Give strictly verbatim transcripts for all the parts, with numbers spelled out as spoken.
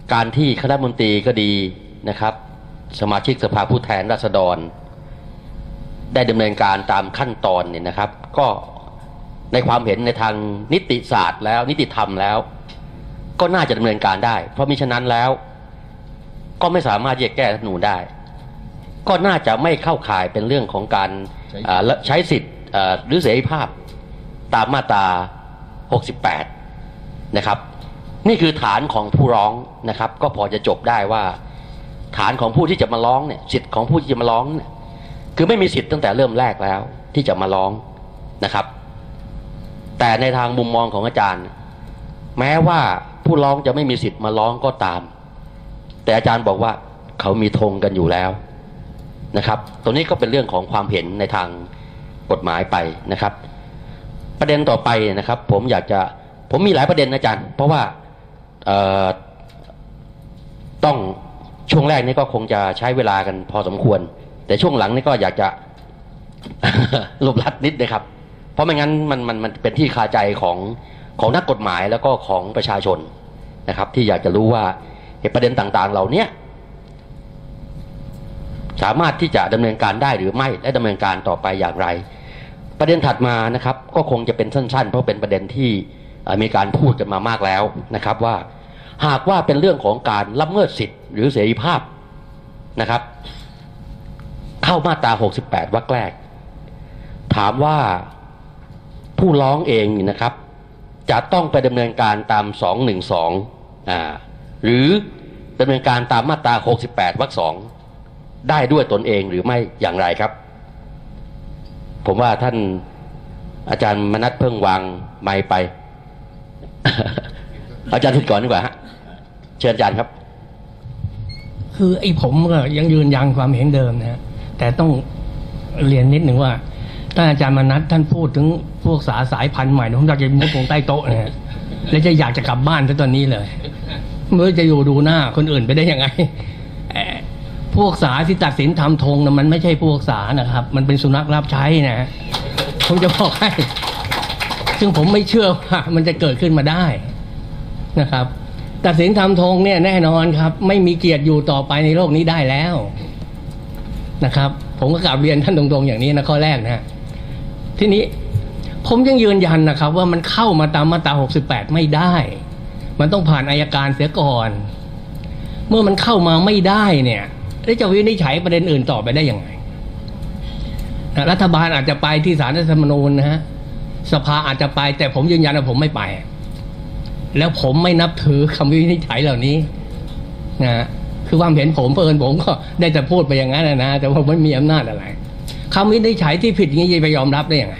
การที่คณะมนตรีก็ดีนะครับสมาชิกสภาผู้แทนราษฎรได้ดำเนินการตามขั้นตอนเนี่ยนะครับก็ในความเห็นในทางนิติศาสตร์แล้วนิติธรรมแล้วก็น่าจะดำเนินการได้เพราะมิฉะนั้นแล้วก็ไม่สามารถแยกแก้รัฐธรรมนูญได้ก็น่าจะไม่เข้าข่ายเป็นเรื่องของการใช้สิทธิ์หรือเสรีภาพตามมาตราหกสิบแปดนะครับนี่คือฐานของผู้ร้องนะครับก็พอจะจบได้ว่าฐานของผู้ที่จะมาร้องเนี่ยสิทธิ์ของผู้ที่จะมาร้องเนี่ยคือไม่มีสิทธิ์ตั้งแต่เริ่มแรกแล้วที่จะมาร้องนะครับแต่ในทางมุมมองของอาจารย์แม้ว่าผู้ร้องจะไม่มีสิทธิ์มาร้องก็ตามแต่อาจารย์บอกว่าเขามีธงกันอยู่แล้วนะครับตรงนี้ก็เป็นเรื่องของความเห็นในทางกฎหมายไปนะครับประเด็นต่อไปนะครับผมอยากจะผมมีหลายประเด็นอาจารย์เพราะว่าต้องช่วงแรกนี้ก็คงจะใช้เวลากันพอสมควรแต่ช่วงหลังนี่ก็อยากจะรวบรัดนิดนะครับเพราะไม่งั้นมันมันมันเป็นที่คาใจของของนักกฎหมายแล้วก็ของประชาชนนะครับที่อยากจะรู้ว่าประเด็นต่างๆเหล่านี้สามารถที่จะดำเนินการได้หรือไม่และดำเนินการต่อไปอย่างไรประเด็นถัดมานะครับก็คงจะเป็นสั้นๆเพราะเป็นประเด็นที่มีการพูดกันมามากแล้วนะครับว่าหากว่าเป็นเรื่องของการละเมิดสิทธิ์หรือเสรีภาพนะครับเข้ามาตราหกสิบแปดวรรคแรกถามว่าผู้ร้องเองนะครับจะต้องไปดำเนินการตามสองหนึ่งสองอ่าหรือดำเนินการตามมาตราหกสิบแปดวรรคสองได้ด้วยตนเองหรือไม่อย่างไรครับผมว่าท่านอาจารย์มนัสเพิ่งวางไมค์ไป อาจารย์พูดก่อนดีกว่าฮะเชิญอาจารย์ครับคือไอ้ผมก็ยังยืนยันความเห็นเดิมนะฮะแต่ต้องเรียนนิดหนึ่งว่าท่านอาจารย์มนัสท่านพูดถึงพวกสาสายพันธุ์ใหม่ผมอยากจะมุดลงใต้โต๊ะนะฮะแล้วจะอยากจะกลับบ้านซะตอนนี้เลยเมื่อจะอยู่ดูหน้าคนอื่นไปได้ยังไงพวกสาที่ตัดสินทำธงนะมันไม่ใช่พวกสานะครับมันเป็นสุนัขรับใช้นะผมจะบอกให้ซึ่งผมไม่เชื่อว่ามันจะเกิดขึ้นมาได้นะครับตัดสินทำธงเนี่ยแน่นอนครับไม่มีเกียรติอยู่ต่อไปในโลกนี้ได้แล้วนะครับผมก็กลับเรียนท่านตรงๆอย่างนี้นะข้อแรกนะทีนี้ผมยังยืนยันนะครับว่ามันเข้ามาตามมาตราหกสิบแปดไม่ได้มันต้องผ่านอัยการเสียก่อนเมื่อมันเข้ามาไม่ได้เนี่ยแล้วจะวินิจฉัยประเด็นอื่นต่อไปได้ยังไงรัฐบาลอาจจะไปที่ศาลรัฐธรรมนูญนะฮะสภาอาจจะไปแต่ผมยืนยันว่าผมไม่ไปแล้วผมไม่นับถือคำวินิจฉัยเหล่านี้นะคือความเห็นผมเพิ่นผมก็ได้แต่พูดไปอย่างนั้นนะแต่ว่าไม่มีอำนาจอะไรคำวินิจฉัยที่ผิดอย่างนี้จะไปยอมรับได้ยังไง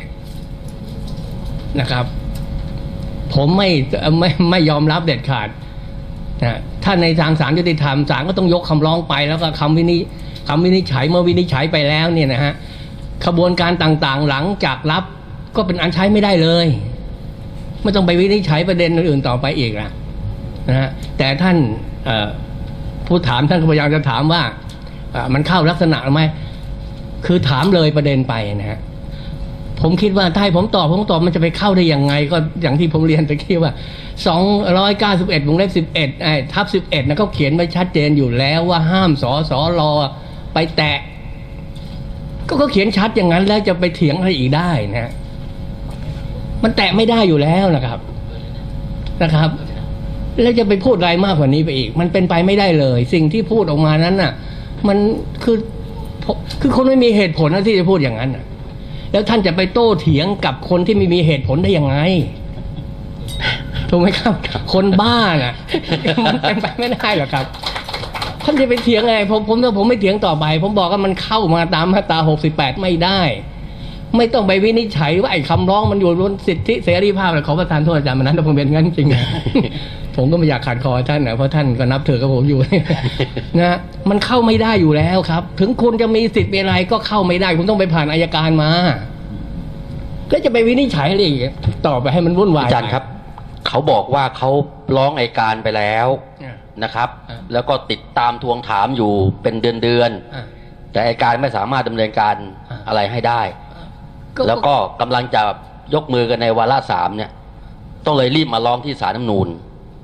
นะครับผมไม่ไม่ไม่ยอมรับเด็ดขาดนะถ้าในทางศาลยุติธรรมศาลก็ต้องยกคำร้องไปแล้วก็คำวินิคำวินิจฉัยเมื่อวินิจฉัยไปแล้วเนี่ยนะฮะขบวนการต่างๆหลังจากรับก็เป็นอันใช้ไม่ได้เลยไม่ต้องไปวินิจฉัยประเด็นอื่นๆต่อไปอีกนะนะฮะแต่ท่านผู้ถามท่านก็พยายามจะถามว่ามันเข้าลักษณะไหมคือถามเลยประเด็นไปนะฮะผมคิดว่าถ้าให้ผมตอบผมตอบมันจะไปเข้าได้ยังไงก็อย่างที่ผมเรียนไปคิดว่าสองร้อยเก้าสิบเอ็ดวงเล็บสิบเอ็ดไอ้ทับสิบเอ็ดนะเขาเขียนไว้ชัดเจนอยู่แล้วว่าห้ามสสรไปแตะก็เขาเขียนชัดอย่างนั้นแล้วจะไปเถียงอะไรอีกได้นะมันแตะไม่ได้อยู่แล้วนะครับนะครับแล้วจะไปพูดอะไรมากกว่านี้ไปอีกมันเป็นไปไม่ได้เลยสิ่งที่พูดออกมานั้นน่ะมันคือคือคนไม่มีเหตุผลนะที่จะพูดอย่างนั้นน่ะแล้วท่านจะไปโต้เถียงกับคนที่ไม่มีเหตุผลได้ยังไงถูกไหมครับคนบ้าน่ะมันเป็นไปไม่ได้หรอกครับท่านจะไปเถียงไงผมผมถ้าผมไม่เถียงต่อไปผมบอกว่ามันเข้ามาตามมาตราหกสิบแปดไม่ได้ไม่ต้องไปวินิจฉัยว่าไอ้คำร้องมันอยู่บนสิทธิเสรีภาพอะไรขอประทานโทษอาจารย์มันนั้นถ้าผมเป็นงั้นจริงผมก็ไม่อยากขัดคอท่านนะเพราะท่านก็นับถือกับผมอยู่นะมันเข้าไม่ได้อยู่แล้วครับถึงคุณจะมีสิทธิ์เป็นอะไรก็เข้าไม่ได้คุณต้องไปผ่านอัยการมาก็จะไปวินิจฉัยอะไรอีกต่อไปให้มันวุ่นวายอาจารย์ครับเขาบอกว่าเขาร้องอัยการไปแล้วนะครับแล้วก็ติดตามทวงถามอยู่เป็นเดือนๆแต่อัยการไม่สามารถดำเนินการอะไรให้ได้แล้วก็กำลังจะยกมือกันในวาระสามเนี่ยต้องเลยรีบมาร้องที่ศาลรัฐธรรมนูญ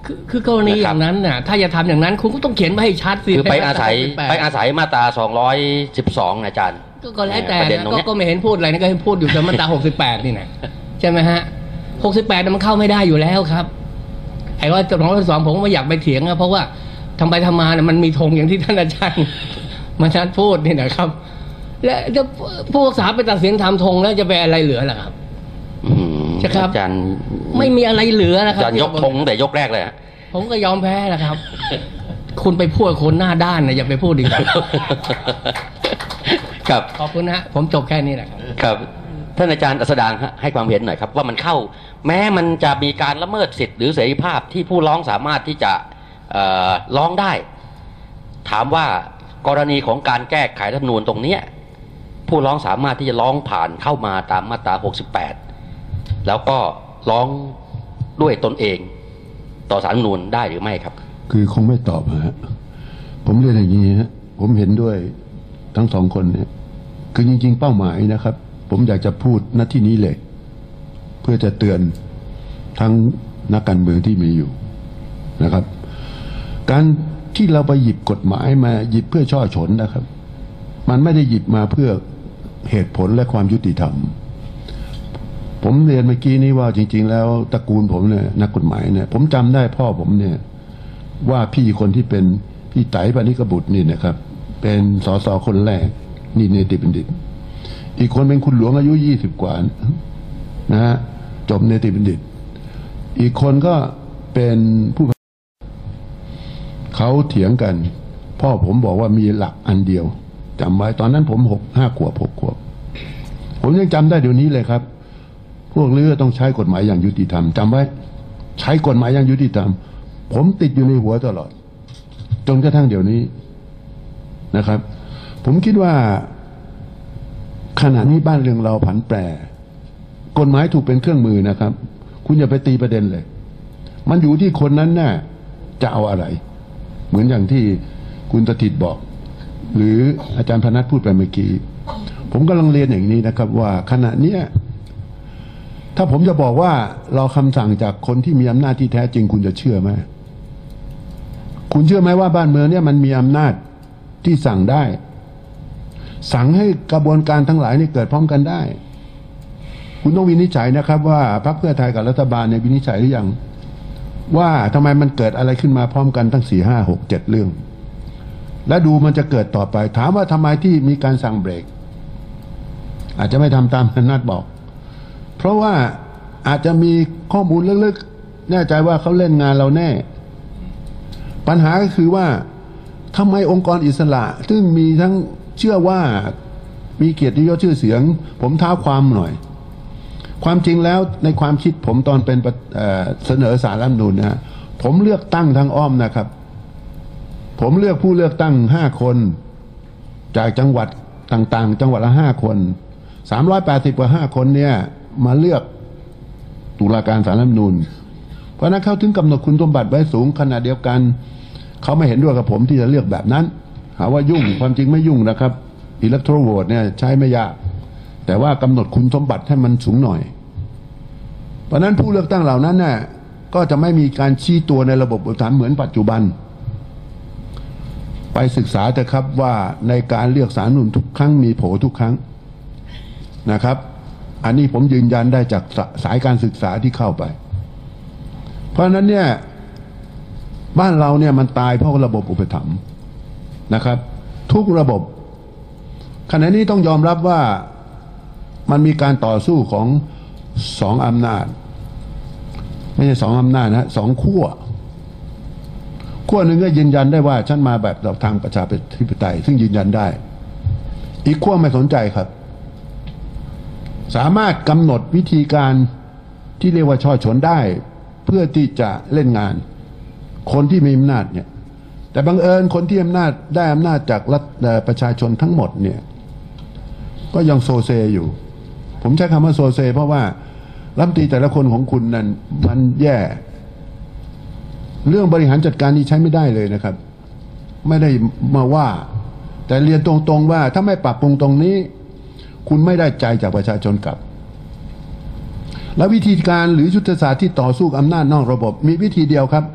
คือคือกรณีอย่างนั้นน่ะถ้าจะทำอย่างนั้นคุณก็ต้องเขียนไว้ให้ชัดสิคือไปอาศัยหกสิบแปดไปอาศัยมาตราสองร้อยสิบสองอาจารย์ก็ก็แล้วแต่ประเด็นนะตรงก็เนี้ยก็ไม่เห็นพูดอะไรนะก็เห็นพูดอยู่แต่มาตราหกสิบแปดนี่นะใช่ไหมฮะหกสิบแปดมันเข้าไม่ได้อยู่แล้วครับไอ้ร้อยสองร้อยสองผมก็ไม่อยากไปเถียงนะเพราะว่าทำไปทำมาเนี่ยมันมีธงอย่างที่ท่านอาจารย์มาท่านพูดนี่นะครับ และจะผู้รักษาไปตัดสินทำธงแล้วจะไปอะไรเหลือล่ะครับอืมใช่ครับอาจารย์ไม่มีอะไรเหลือนะครัอาจารย์ยกธงตั้งแต่ยกแรกเลยอะผมก็ยอมแพ้แล้วครับ คุณไปพูดกับคนหน้าด้านนะอย่าไปพูดดีกว่าครับขอบคุณนะฮะผมจบแค่นี้แหละครับครับท่านอาจารย์อัสดางฮะให้ความเห็นหน่อยครับ ว่ามันเข้า แม้มันจะมีการละเมิดสิทธิ์หรือเสรีภาพที่ผู้ร้องสามารถที่จะเอ่อร้องได้ ถามว่ากรณีของการแก้ไขรัฐธรรมนูญตรงเนี้ยผู้ร้องสามารถที่จะร้องผ่านเข้ามาตามมาตราหกสิบแปดแล้วก็ร้องด้วยตนเอง ต่อศาลรัฐธรรมนูญได้หรือไม่ครับคือคงไม่ตอบฮะผมเรียนอย่างนี้ฮะผมเห็นด้วยทั้งสองคนเนี่ยคือจริงๆเป้าหมายนะครับ ผมอยากจะพูดณที่นี้เลย เพื่อจะเตือนทั้งนักการเมืองที่มีอยู่นะครับ การที่เราไปหยิบกฎหมายมาหยิบเพื่อช่อฉนนะครับ มันไม่ได้หยิบมาเพื่อเหตุผลและความยุติธรรม ผมเรียนเมื่อกี้นี้ว่าจริงๆแล้วตระกูลผมเนี่ยนักกฎหมายเนี่ยผมจำได้พ่อผมเนี่ยว่าพี่คนที่เป็นพี่ไต๋ปานิกบุตรนี่นะครับ เป็นสสคนแรกนี่เนติบัณฑิตอีกคนเป็นคุณหลวงอายุยี่สิบกว่านะฮะจบเนติบัณฑิตอีกคนก็เป็นผู้เขาเถียงกัน พ่อผมบอกว่ามีหลักอันเดียวจำไว้ตอนนั้นผมหกห้าขวบหกขวบผมยังจำได้เดี๋ยวนี้เลยครับ พวกเรือต้องใช้กฎหมายอย่างยุติธรรมจำไว้ ใช้กฎหมายอย่างยุติธรรมผมติดอยู่ในหัวตลอดจนกระทั่งเดี๋ยวนี้นะครับ ผมคิดว่าขณะนี้บ้านเรือนเราผันแปรกฎหมายถูกเป็นเครื่องมือนะครับ คุณอย่าไปตีประเด็นเลย มันอยู่ที่คนนั้นน่ะจะเอาอะไร เหมือนอย่างที่คุณสถิตบอก หรืออาจารย์พนัทพูดไปเมื่อกี้ผมกำลังเรียนอย่างนี้นะครับ ว่าขณะเนี้ยถ้าผมจะบอกว่าเราคำสั่งจากคนที่มีอำนาจที่แท้จริงคุณจะเชื่อไหมคุณเชื่อไหมว่าบ้านเมืองเนี่ยมันมีอำนาจที่สั่งได้ สั่งให้กระบวนการทั้งหลายนี่เกิดพร้อมกันได้ คุณต้องวินิจฉัยนะครับว่าพรรคเพื่อไทยกับรัฐบาลเนี่ยวินิจฉัยหรือยังว่าทำไมมันเกิดอะไรขึ้นมาพร้อมกันทั้งสี่ห้าหกเจ็ดเรื่องและดูมันจะเกิดต่อไปถามว่าทำไมที่มีการสั่งเบรกอาจจะไม่ทำตามพนัทบอกเพราะว่าอาจจะมีข้อมูลลึกๆแน่ใจว่าเขาเล่นงานเราแน่ปัญหาก็คือว่าทำไมองค์กรอิสระซึ่งมีทั้งเชื่อว่ามีเกียรติยศชื่อเสียงผมท้าความหน่อยความจริงแล้วในความคิดผมตอนเป็นเอ่อเสนอสารรัฐธรรมนูญนะฮะผมเลือกตั้งทางอ้อมนะครับผมเลือกผู้เลือกตั้งห้าคนจากจังหวัดต่างๆจังหวัดละห้าคนสามร้อยแปดสิบกว่าห้าคนเนี่ยมาเลือกตุลาการศาลรัฐธรรมนูญเพราะนั้นเขาถึงกำหนดคุณสมบัติไว้สูงขนาดเดียวกันเขาไม่เห็นด้วยกับผมที่จะเลือกแบบนั้นหาว่ายุ่งความจริงไม่ยุ่งนะครับอิเล็กโทรโหวตเนี่ยใช้ไม่ยากแต่ว่ากำหนดคุณสมบัติให้มันสูงหน่อยเพราะนั้นผู้เลือกตั้งเหล่านั้นน่ะก็จะไม่มีการชี้ตัวในระบบอุปถัมภ์เหมือนปัจจุบันไปศึกษาเถอะครับว่าในการเลือกศาลรัฐธรรมนูญทุกครั้งมีโผทุกครั้งนะครับอันนี้ผมยืนยันได้จากสายการศึกษาที่เข้าไปเพราะฉะนั้นเนี่ยบ้านเราเนี่ยมันตายเพราะระบบอุปถัมภ์นะครับทุกระบบขณะนี้ต้องยอมรับว่ามันมีการต่อสู้ของสองอำนาจไม่ใช่สองอำนาจนะสองขั้วขั้วหนึ่งก็ยืนยันได้ว่าฉันมาแบบทางประชาธิปไตยซึ่งยืนยันได้อีกขั้วไม่สนใจครับสามารถกำหนดวิธีการที่เรียกว่าช่อฉนได้เพื่อที่จะเล่นงานคนที่มีอำนาจเนี่ยแต่บังเอิญคนที่อำนาจได้อำนาจจากรัฐประชาชนทั้งหมดเนี่ยก็ยังโซเซอยู่ผมใช้คำว่าโซเซเพราะว่ารัฐมนตรีแต่ละคนของคุณนั้นมันแย่เรื่องบริหารจัดการนี่ใช้ไม่ได้เลยนะครับไม่ได้มาว่าแต่เรียนตรงๆว่าถ้าไม่ปรับปรุงตรงนี้คุณไม่ได้ใจจากประชาชนกลับและวิธีการหรือยุทธศาสตร์ที่ต่อสู้อำนาจนอกระบบมีวิธีเดียวครับ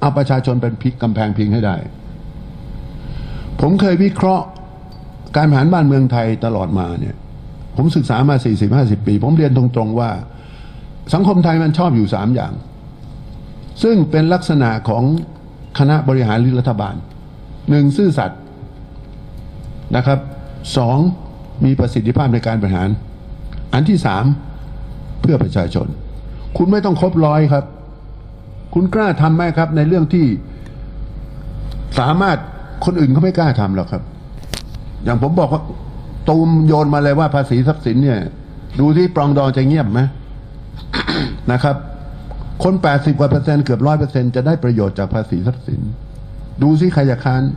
เอาประชาชนเป็นพิกกำแพงพิงให้ได้ ผมเคยวิเคราะห์การบริหารบ้านเมืองไทยตลอดมาเนี่ยผมศึกษามา สี่สิบห้าสิบ ปีผมเรียนตรงๆว่าสังคมไทยมันชอบอยู่สามอย่างซึ่งเป็นลักษณะของคณะบริหารหรือรัฐบาลหนึ่งซื่อสัตย์นะครับสองมีประสิทธิภาพในการบริหารอันที่สามเพื่อประชาชนคุณไม่ต้องครบร้อยครับคุณกล้าทำไหมครับในเรื่องที่สามารถคนอื่นเขาไม่กล้าทำหรอกครับอย่างผมบอกว่าตูมโยนมาเลยว่าภาษีทรัพย์สินเนี่ยดูที่ปรองดองจะเงียบไหม นะครับคนแปดสิบกว่าเปอร์เซ็นต์เกือบร้อยเปอร์เซ็นต์จะได้ประโยชน์จากภาษีทรัพย์สินดูสิใครจะค้าน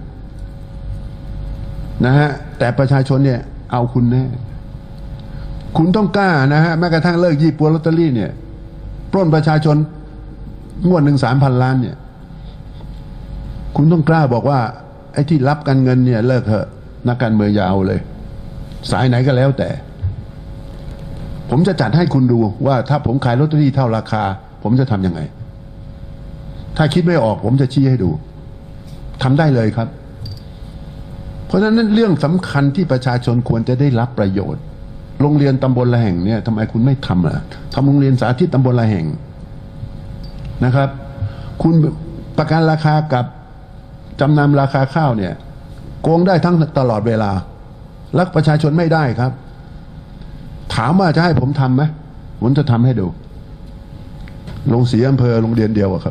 นะฮะแต่ประชาชนเนี่ยเอาคุณแน่คุณต้องกล้านะฮะแม้กระทั่งเลิกยี่ปัวลอตเตอรี่เนี่ยปล้นประชาชนงวดหนึ่งสามพันล้านเนี่ยคุณต้องกล้าบอกว่าไอ้ที่รับกันเงินเนี่ยเลิกเถอะนักการเมืองยาวเลยสายไหนก็แล้วแต่ผมจะจัดให้คุณดูว่าถ้าผมขายลอตเตอรี่เท่าราคาผมจะทำยังไงถ้าคิดไม่ออกผมจะชี้ให้ดูทำได้เลยครับเพราะฉะนั้นเรื่องสำคัญที่ประชาชนควรจะได้รับประโยชน์โรงเรียนตำบลละแห่งเนี่ยทำไมคุณไม่ทำล่ะทำโรงเรียนสาธิตตำบลละแห่งนะครับคุณประกันราคากับจำนำราคาข้าวเนี่ยโกงได้ทั้งตลอดเวลาแล้วประชาชนไม่ได้ครับถามว่าจะให้ผมทำไหมผมจะทำให้ดูโรงสีอำเภอโรงเรียนเดียวอะครับ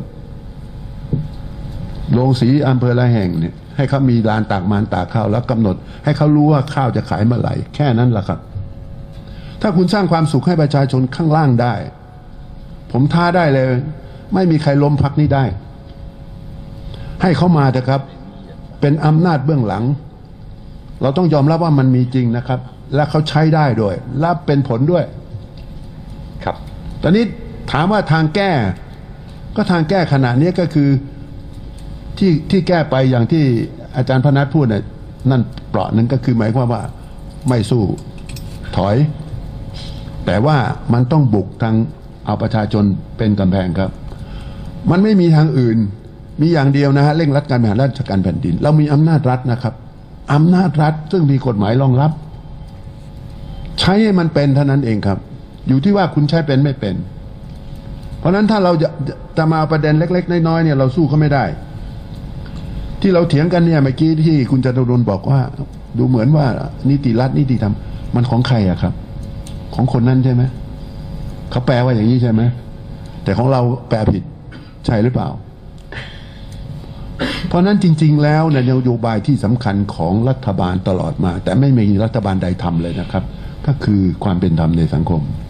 โรงสีอำเภอละแห่งเนี่ยให้เขามีลานตากมันตากข้าวแล้วกำหนดให้เขารู้ว่าข้าวจะขายเมื่อไหร่แค่นั้นแหละครับถ้าคุณสร้างความสุขให้ประชาชนข้างล่างได้ผมท้าได้เลยไม่มีใครล้มพรรคนี้ได้ให้เขามาเถอะครับเป็นอำนาจเบื้องหลังเราต้องยอมรับว่ามันมีจริงนะครับและเขาใช้ได้ด้วยและเป็นผลด้วยครับตอนนี้ถามว่าทางแก้ก็ทางแก้ขณะนี้ก็คือที่ที่แก้ไปอย่างที่อาจารย์พนัทพูดเนี่ยนั่นเปราะนึงก็คือหมายความว่าไม่สู้ถอยแต่ว่ามันต้องบุกทางเอาประชาชนเป็นกำแพงครับมันไม่มีทางอื่นมีอย่างเดียวนะฮะเร่งรัดการบริหารราชการแผ่นดินเรามีอำนาจรัฐนะครับอำนาจรัฐซึ่งมีกฎหมายรองรับใช้ให้มันเป็นเท่านั้นเองครับอยู่ที่ว่าคุณใช้เป็นไม่เป็นเพราะฉะนั้นถ้าเราจะจะมาประเด็นเล็กๆน้อยๆเนี่ยเราสู้เขาไม่ได้ที่เราเถียงกันเนี่ยเมื่อกี้ที่คุณจตุรนต์บอกว่าดูเหมือนว่านิติรัฐนิติธรรมมันของใครอะครับของคนนั้นใช่ไหมเขาแปลว่าอย่างนี้ใช่ไหมแต่ของเราแปลผิดใช่หรือเปล่าเพราะนั้นจริงๆแล้วในนโยบายที่สำคัญของรัฐบาลตลอดมาแต่ไม่มีรัฐบาลใดทำเลยนะครับก็คือความเป็นธรรมในสังคม